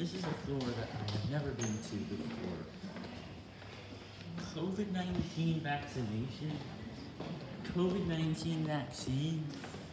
This is a floor that I have never been to before. COVID-19 vaccination? COVID-19 vaccine?